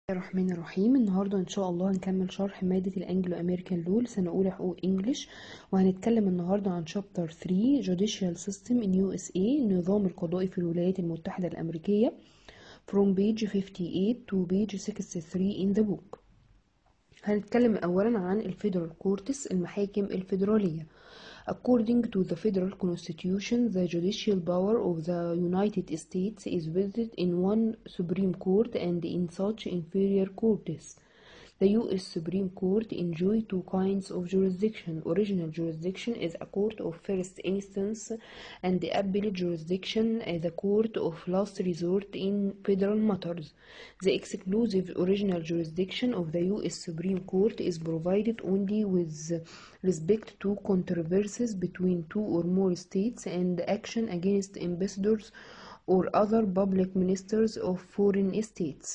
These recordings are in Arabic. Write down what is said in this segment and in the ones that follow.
الرحمن الرحيم. النهاردة إن شاء الله هنكمل شرح مادة الأنجلو أمريكان لول سنة أولى حقوق إنجليش، وهنتكلم النهاردة عن شابتر 3 Judicial System in USA النظام القضائي في الولايات المتحدة الأمريكية from page 58 to page 63 in the book. هنتكلم أولا عن الفيدرال كورتس المحاكم الفيدرالية. According to the federal constitution, the judicial power of the United States is vested in one Supreme Court and in such inferior courts. The U.S. Supreme Court enjoys two kinds of jurisdiction. Original jurisdiction is a court of first instance, and the appellate jurisdiction is a court of last resort in federal matters. The exclusive original jurisdiction of the U.S. Supreme Court is provided only with respect to controversies between two or more states and action against ambassadors or other public ministers of foreign states.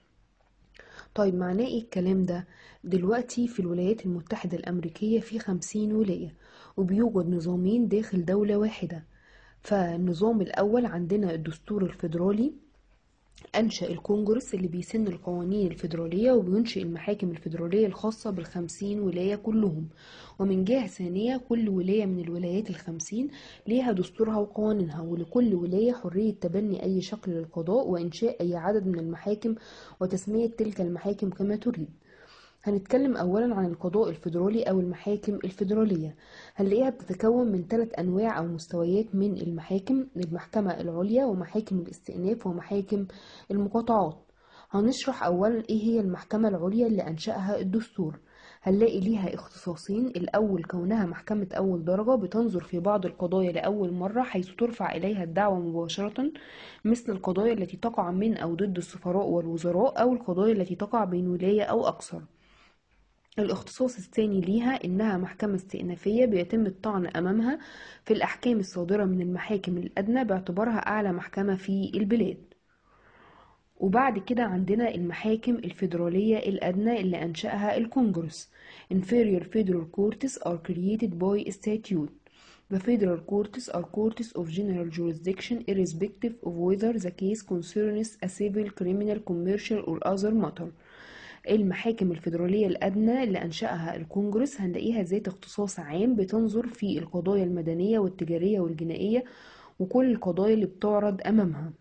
طيب معناه ايه الكلام ده؟ دلوقتي في الولايات المتحدة الأمريكية في 50 ولاية، وبيوجد نظامين داخل دولة واحدة. فالنظام الأول عندنا الدستور الفيدرالي، أنشأ الكونجرس اللي بيسن القوانين الفيدرالية وبينشئ المحاكم الفيدرالية الخاصة بال50 ولاية كلهم. ومن جهة ثانية كل ولاية من الولايات ال50 ليها دستورها وقوانينها، ولكل ولاية حرية تبني أي شكل للقضاء وإنشاء أي عدد من المحاكم وتسمية تلك المحاكم كما تريد. هنتكلم أولا عن القضاء الفيدرالي أو المحاكم الفيدرالية. هنلاقيها بتتكون من 3 أنواع أو مستويات من المحاكم: المحكمة العليا ومحاكم الاستئناف ومحاكم المقاطعات. هنشرح أولا إيه هي المحكمة العليا اللي أنشأها الدستور. هنلاقي ليها اختصاصين: الأول كونها محكمة أول درجة بتنظر في بعض القضايا لأول مرة حيث ترفع إليها الدعوة مباشرة، مثل القضايا التي تقع من أو ضد السفراء والوزراء أو القضايا التي تقع بين ولاية أو أكثر. الاختصاص الثاني ليها إنها محكمة استئنافية بيتم الطعن أمامها في الأحكام الصادرة من المحاكم الأدنى باعتبارها أعلى محكمة في البلاد. وبعد كده عندنا المحاكم الفيدرالية الأدنى اللي أنشأها الكونجرس. Inferior federal courts are created by statute. The federal courts are courts of general jurisdiction irrespective of whether the case concerns a civil, criminal, commercial or other matter. المحاكم الفيدرالية الأدنى اللي أنشأها الكونجرس هنلاقيها ذات اختصاص عام بتنظر في القضايا المدنية والتجارية والجنائية وكل القضايا اللي بتعرض أمامها.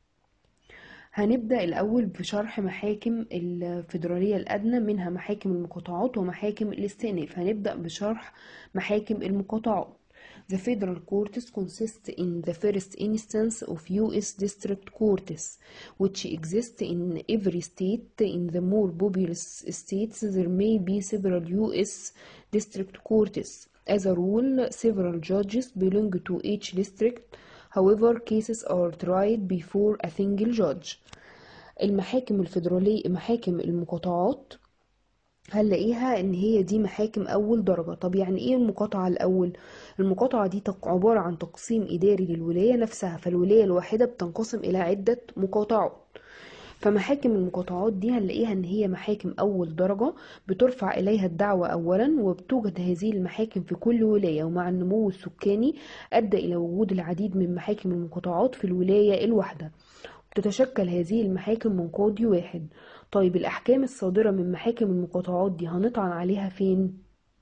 هنبدأ الأول بشرح محاكم الفيدرالية الأدنى، منها محاكم المقاطعات ومحاكم الاستئناف. هنبدأ بشرح محاكم المقاطعات. The federal courts consist in the first instance of U.S. district courts, which exist in every state. In the more populous states, there may be several U.S. district courts. As a rule, several judges belong to each district. However, cases are tried before a single judge. المحاكم الفيدرالية محاكم المقاطعات هنلاقيها ان هي دي محاكم اول درجة. طب يعني ايه المقاطعة الاول؟ المقاطعة دي عبارة عن تقسيم اداري للولاية نفسها، فالولاية الواحدة بتنقسم الى عدة مقاطعات. فمحاكم المقاطعات دي هنلاقيها ان هي محاكم اول درجة بترفع اليها الدعوة اولا، وبتوجد هذه المحاكم في كل ولاية، ومع النمو السكاني ادى الى وجود العديد من محاكم المقاطعات في الولاية الواحدة. تتشكل هذه المحاكم من قاضي واحد. طيب الأحكام الصادرة من محاكم المقاطعات دي هنطعن عليها فين؟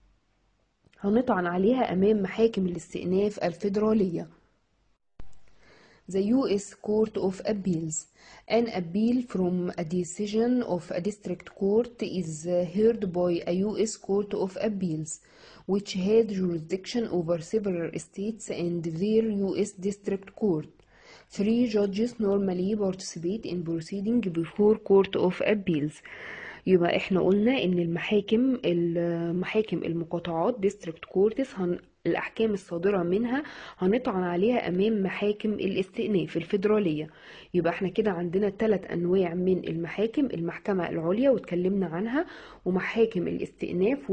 هنطعن عليها أمام محاكم الاستئناف الفيدرالية. The U.S. Court of Appeals. An appeal from a decision of a district court is heard by a U.S. Court of Appeals, which had jurisdiction over several states and their U.S. District Court. 3 judges normally participate in proceeding before Court of Appeals. يبقى احنا قلنا ان المحاكم المقاطعات district courts الأحكام الصادرة منها هنطعن عليها أمام محاكم الاستئناف الفيدرالية. يبقى احنا كده عندنا 3 أنواع من المحاكم: المحكمة العليا واتكلمنا عنها، ومحاكم الاستئناف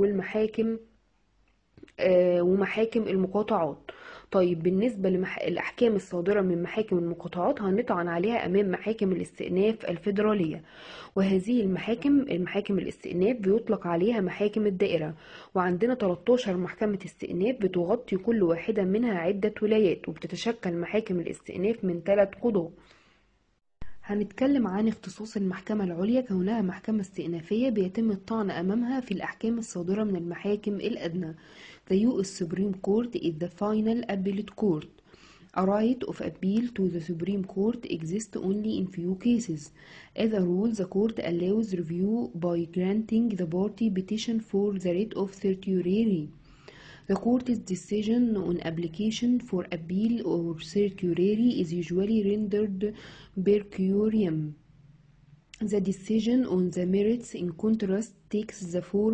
ومحاكم المقاطعات. طيب بالنسبة للأحكام الصادرة من محاكم المقاطعات هنطعن عليها أمام محاكم الاستئناف الفيدرالية. وهذه المحاكم الاستئناف بيطلق عليها محاكم الدائرة، وعندنا 13 محكمة استئناف بتغطي كل واحدة منها عدة ولايات، وبتتشكل محاكم الاستئناف من 3 قضاة. هنتكلم عن اختصاص المحكمة العليا كونها محكمة استئنافية بيتم الطعن أمامها في الأحكام الصادرة من المحاكم الأدنى. The US Supreme Court is the final appellate court. A right of appeal to the Supreme Court exists only in few cases. As a rule, the court allows review by granting the party petition for the writ of certiorari. The court's decision on application for appeal or certiorari is usually rendered per curiam. The decision on the merits, in contrast, takes the form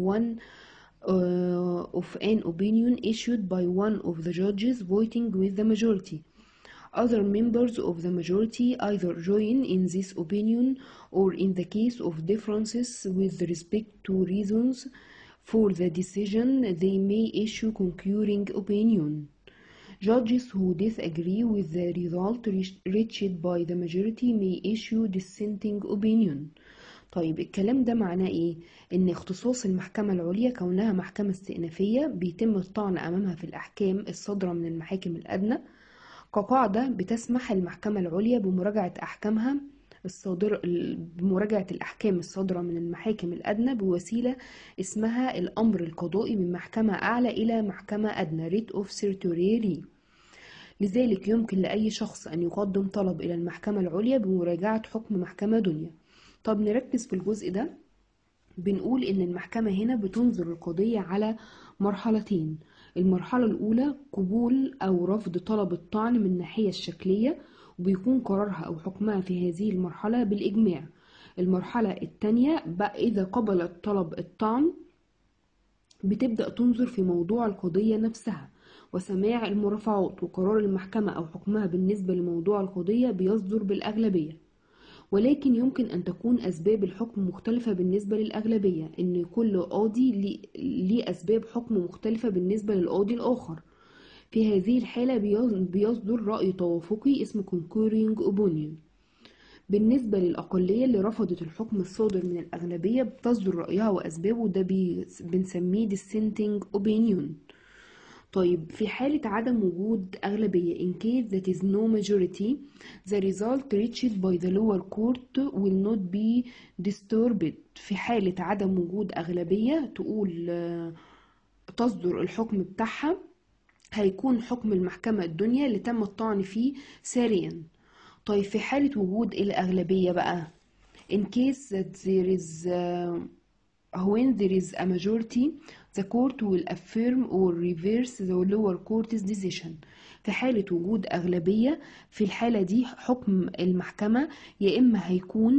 of an opinion issued by one of the judges voting with the majority. Other members of the majority either join in this opinion or, in the case of differences with respect to reasons for the decision, they may issue concurring opinion. Judges who disagree with the result reached by the majority may issue dissenting opinion. طيب الكلام ده معناه ايه؟ ان اختصاص المحكمة العليا كونها محكمة استئنافية بيتم الطعن امامها في الاحكام الصادرة من المحاكم الادنى. كقاعدة بتسمح المحكمة العليا بمراجعة الأحكام الصادرة من المحاكم الأدنى بوسيلة اسمها الأمر القضائي من محكمة أعلى إلى محكمة أدنى writ of certiorari. لذلك يمكن لأي شخص أن يقدم طلب إلى المحكمة العليا بمراجعة حكم محكمة دنيا. طب نركز في الجزء ده. بنقول إن المحكمة هنا بتنظر القضية على مرحلتين. المرحلة الأولى قبول أو رفض طلب الطعن من الناحية الشكلية، وبيكون قرارها أو حكمها في هذه المرحلة بالإجماع. المرحلة الثانية بقى إذا قبلت طلب الطعن بتبدأ تنظر في موضوع القضية نفسها وسماع المرافعات، وقرار المحكمة أو حكمها بالنسبة لموضوع القضية بيصدر بالأغلبية. ولكن يمكن أن تكون أسباب الحكم مختلفة بالنسبة للأغلبية، إن كل قاضي ليه أسباب حكم مختلفة بالنسبة للقاضي الآخر. في هذه الحالة بيصدر رأي توافقي اسمه concurring opinion. بالنسبة للأقلية اللي رفضت الحكم الصادر من الأغلبية بتصدر رأيها وأسبابه، وده بنسميه dissenting opinion. طيب في حالة عدم وجود أغلبية in case that is no majority, the result reached by the lower court will not be disturbed. في حالة عدم وجود أغلبية تصدر الحكم بتاعها هيكون حكم المحكمة الدنيا اللي تم الطعن فيه ساريا. طيب في حالة وجود الأغلبية بقى in case that when there is a majority, the court will affirm or reverse the lower court's decision. في حالة وجود أغلبية في الحالة دي حكم المحكمة يا إما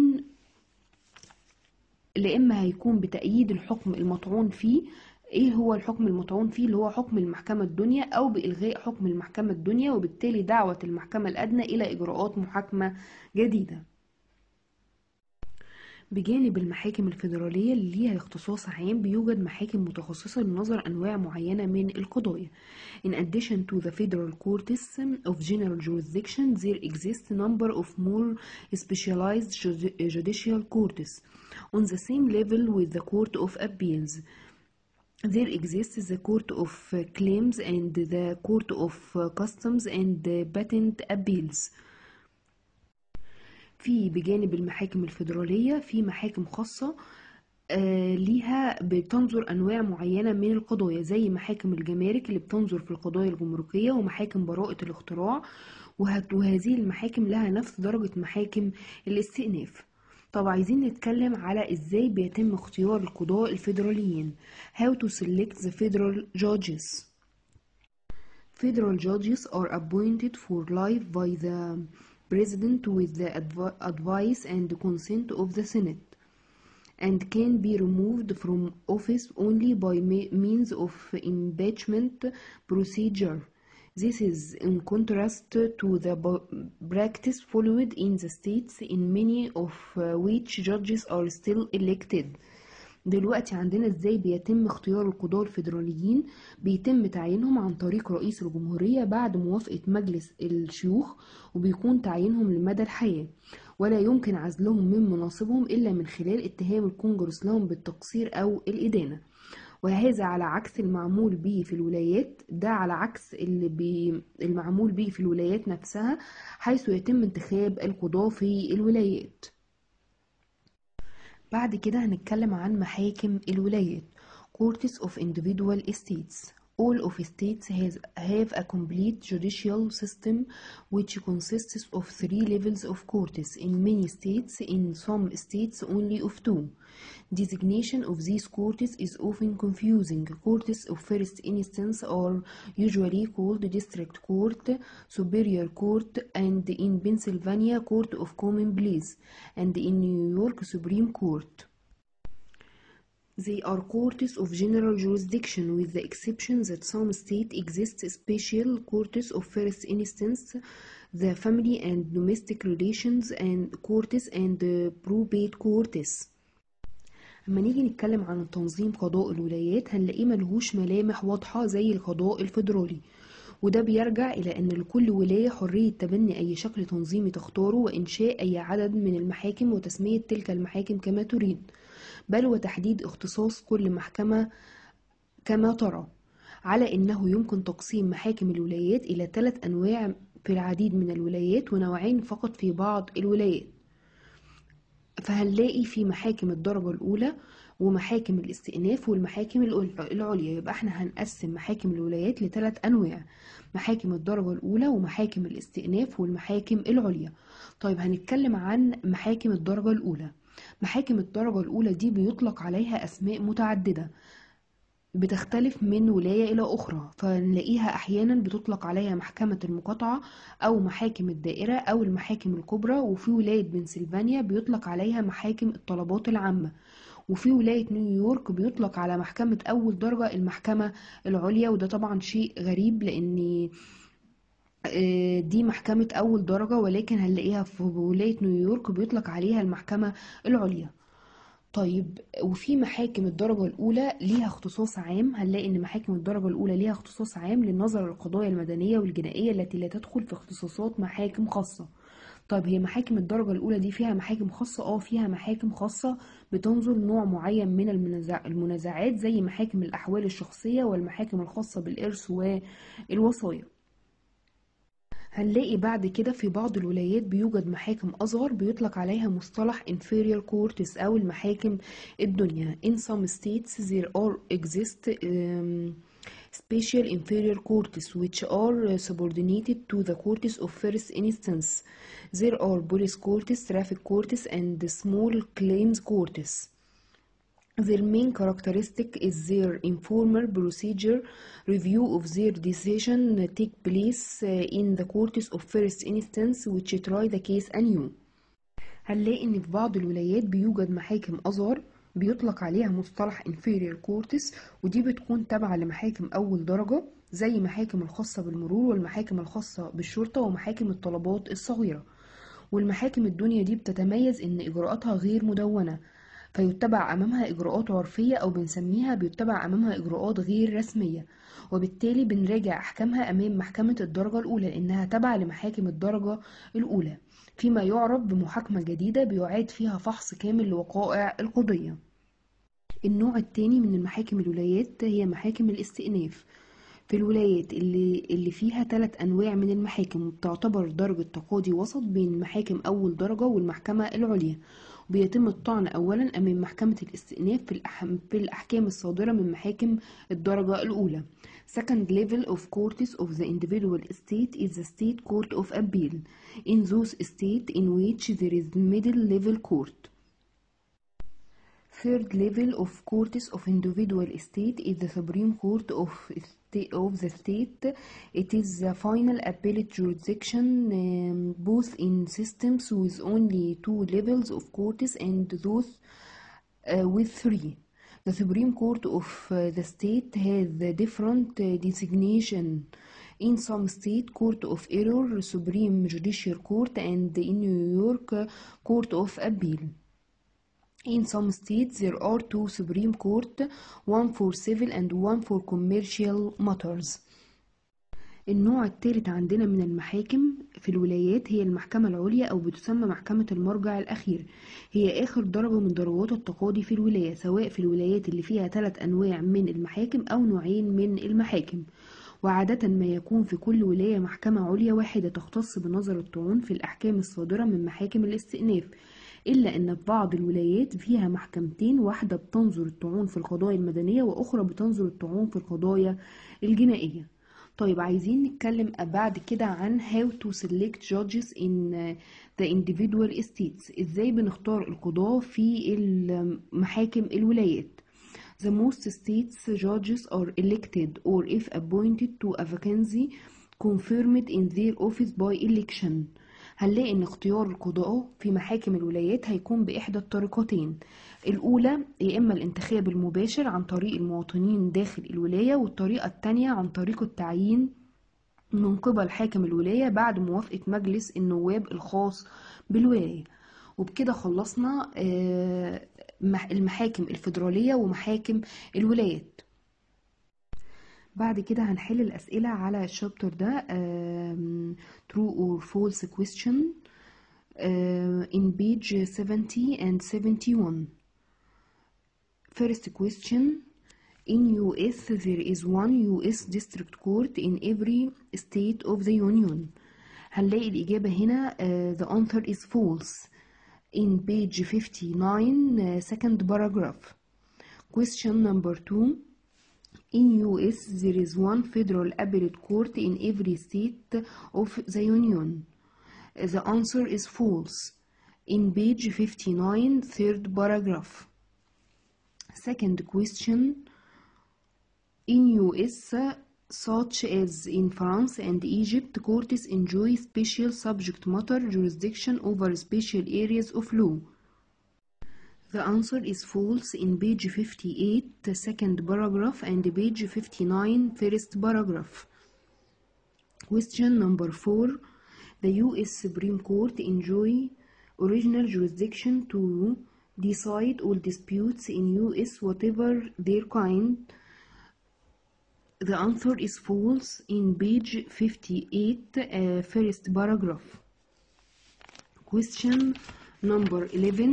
هيكون بتأييد الحكم المطعون فيه. ايه هو الحكم المطعون فيه؟ اللي هو حكم المحكمة الدنيا، او بإلغاء حكم المحكمة الدنيا، وبالتالي دعوة المحكمة الأدنى إلى إجراءات محاكمة جديدة. بجانب المحاكم الفيدرالية اللي ليها اختصاص عام بيوجد محاكم متخصصة لنظر أنواع معينة من القضايا. In addition to the federal courts of general jurisdiction, there exists a number of more specialized judicial courts on the same level with the Court of Appeals. There exists the Court of Claims and the Court of Customs and Patent Appeals. بجانب المحاكم الفيدرالية في محاكم خاصة ليها بتنظر أنواع معينة من القضايا، زي محاكم الجمارك اللي بتنظر في القضايا الجمركية، ومحاكم براءة الاختراع، وهذه المحاكم لها نفس درجة محاكم الاستئناف. طب عايزين نتكلم على ازاي بيتم اختيار القضاء الفيدراليين. How to select the federal judges. Federal judges are appointed for life by the President with the advice and consent of the Senate, and can be removed from office only by means of impeachment procedure. This is in contrast to the practice followed in the states in many of which judges are still elected. دلوقتي عندنا ازاي بيتم اختيار القضاة الفيدراليين. بيتم تعيينهم عن طريق رئيس الجمهورية بعد موافقة مجلس الشيوخ، وبيكون تعيينهم لمدى الحياة، ولا يمكن عزلهم من مناصبهم إلا من خلال اتهام الكونجرس لهم بالتقصير أو الإدانة. وهذا على عكس المعمول به في الولايات، ده على عكس المعمول به في الولايات نفسها، حيث يتم انتخاب القضاة في الولايات. بعد كده هنتكلم عن محاكم الولايات. Courts of individual states. All of states have a complete judicial system which consists of 3 levels of courts. In many states, in some states only of 2. Designation of these courts is often confusing. Courts of first instance are usually called district court, superior court, and in Pennsylvania court of common pleas, and in New York Supreme Court. They are courts of general jurisdiction, with the exception that some states exist special courts of first instance, the family and domestic relations and courts and probate courts. اما نيجي نتكلم عن تنظيم قضاء الولايات هنلاقيه ملهوش ملامح واضحة زي القضاء الفيدرالي، وده بيرجع إلى أن لكل ولاية حرية تبني أي شكل تنظيمي تختاره وإنشاء أي عدد من المحاكم وتسمية تلك المحاكم كما تريد، بل وتحديد اختصاص كل محكمة كما ترى، على أنه يمكن تقسيم محاكم الولايات إلى 3 أنواع في العديد من الولايات ونوعين فقط في بعض الولايات. فهنلاقي في محاكم الدرجة الأولى ومحاكم الاستئناف والمحاكم العليا. يبقى احنا هنقسم محاكم الولايات ل3 أنواع: محاكم الدرجة الأولى ومحاكم الاستئناف والمحاكم العليا. طيب هنتكلم عن محاكم الدرجة الأولى. محاكم الدرجة الأولى دي بيطلق عليها أسماء متعددة بتختلف من ولاية إلى أخرى، فنلاقيها أحيانا بتطلق عليها محكمة المقاطعة أو محاكم الدائرة أو المحاكم الكبرى، وفي ولاية بنسلفانيا بيطلق عليها محاكم الطلبات العامة، وفي ولاية نيويورك بيطلق على محكمة أول درجة المحكمة العليا. وده طبعا شيء غريب لأن دي محكمة أول درجة، ولكن هنلاقيها في ولاية نيويورك بيطلق عليها المحكمة العليا. طيب وفي محاكم الدرجة الأولى ليها اختصاص عام، هنلاقي إن محاكم الدرجة الأولى ليها اختصاص عام للنظر للقضايا المدنية والجنائية التي لا تدخل في اختصاصات محاكم خاصة. طيب هي محاكم الدرجة الأولى دي فيها محاكم خاصة؟ فيها محاكم خاصة بتنظر نوع معين من المنازعات زي محاكم الأحوال الشخصية والمحاكم الخاصة بالإرث والوصايا. هنلاقي بعد كده في بعض الولايات بيوجد محاكم أصغر بيطلق عليها مصطلح inferior courts أو المحاكم الدنيا. In some states there exist special inferior courts which are subordinated to the courts of first instance. There are police courts, traffic courts, and small claims courts. Their main characteristic is their informal procedure. Review of their decision take place in the courts of first instance which try the case anew. هنلاقي ان في بعض الولايات بيوجد محاكم أصغر بيطلق عليها مصطلح inferior courts، ودي بتكون تابعة لمحاكم أول درجة زي محاكم الخاصة بالمرور والمحاكم الخاصة بالشرطة ومحاكم الطلبات الصغيرة. والمحاكم الدنيا دي بتتميز ان إجراءاتها غير مدونة، فيتبع أمامها إجراءات عرفية أو بنسميها بيتبع أمامها إجراءات غير رسمية، وبالتالي بنراجع أحكامها أمام محكمة الدرجة الأولى لأنها تابعة لمحاكم الدرجة الأولى، فيما يعرف بمحاكمة جديدة بيعاد فيها فحص كامل لوقائع القضية. النوع الثاني من المحاكم الولايات هي محاكم الاستئناف. في الولايات اللي فيها 3 أنواع من المحاكم، بتعتبر درجة تقاضي وسط بين محاكم أول درجة والمحكمة العليا، وبيتم الطعن أولا أمام محكمة الاستئناف في الأحكام الصادرة من محاكم الدرجة الأولى. Second level of courts of the individual state is the state court of appeal in those states in which there is middle level court. Third level of courts of individual state is the Supreme Court of the state. It is the final appellate jurisdiction, both in systems with only 2 levels of courts and those with 3. The Supreme Court of the state has a different designation. In some state, Court of Error, Supreme Judicial Court, and in New York, Court of Appeal. In some states, there are 2 Supreme Court, one for civil and one for commercial matters. النوع الثالث عندنا من المحاكم في الولايات هي المحكمة العليا أو بتسمى محكمة المرجع الأخير. هي آخر درجة من درجات التقاضي في الولاية، سواء في الولايات اللي فيها 3 أنواع من المحاكم أو نوعين من المحاكم. وعادة ما يكون في كل ولاية محكمة عليا واحدة تختص بنظر الطعون في الأحكام الصادرة من محاكم الاستئناف، إلا أن في بعض الولايات فيها محكمتين، واحدة بتنظر الطعون في القضايا المدنية وأخرى بتنظر الطعون في القضايا الجنائية. طيب عايزين نتكلم بعد كده عن how to select judges in the individual states. ازاي بنختار القضاة في المحاكم الولايات. The most states judges are elected or if appointed to a vacancy confirmed in their office by election. هنلاقي ان اختيار القضاء في محاكم الولايات هيكون بإحدى الطريقتين. الأولى يا إما الانتخاب المباشر عن طريق المواطنين داخل الولاية، والطريقة التانية عن طريق التعيين من قبل حاكم الولاية بعد موافقة مجلس النواب الخاص بالولاية. وبكده خلصنا المحاكم الفيدرالية ومحاكم الولايات. بعد كده هنحل الأسئلة على الشابتر ده true or false question in page 70 and 71. First question. In US there is one US district court in every state of the union. هنلاقي الإجابة هنا the answer is false in page 59 second paragraph. Question number 2. In US there is one federal appellate court in every state of the union. The answer is false in page 59 third paragraph. Second question. In US, such as in France and Egypt, courts enjoy special subject matter jurisdiction over special areas of law. The answer is false in page 58 second paragraph and page 59 first paragraph. Question number 4. The US Supreme Court enjoy original jurisdiction to decide all disputes in US whatever their kind. The answer is false in page 58 first paragraph. Question number 11.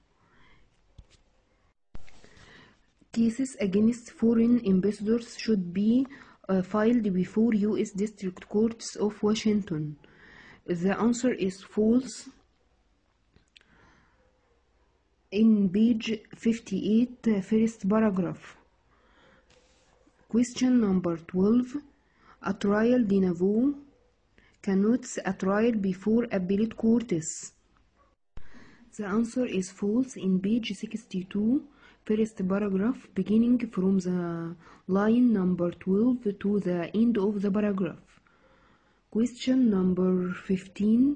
Cases against foreign ambassadors should be filed before US District Courts of Washington. The answer is false in page 58 first paragraph. Question number 12. A trial de novo connotes a trial before appellate courts. The answer is false in page 62 first paragraph beginning from the line number 12 to the end of the paragraph. Question number 15.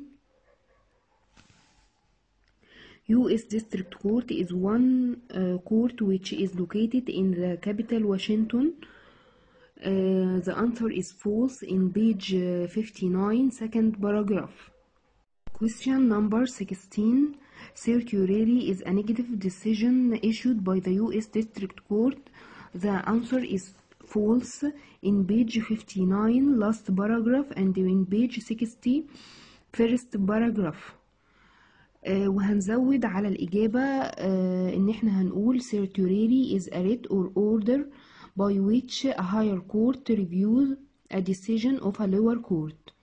US District Court is one court which is located in the capital Washington. The answer is false in page 59 second paragraph. Question number 16. Certiorari is a negative decision issued by the US District Court. The answer is false in page 59 last paragraph and in page 60 first paragraph. وهنزود على الإجابة إن إحنا هنقول certiorari is a writ or order by which a higher court reviews a decision of a lower court.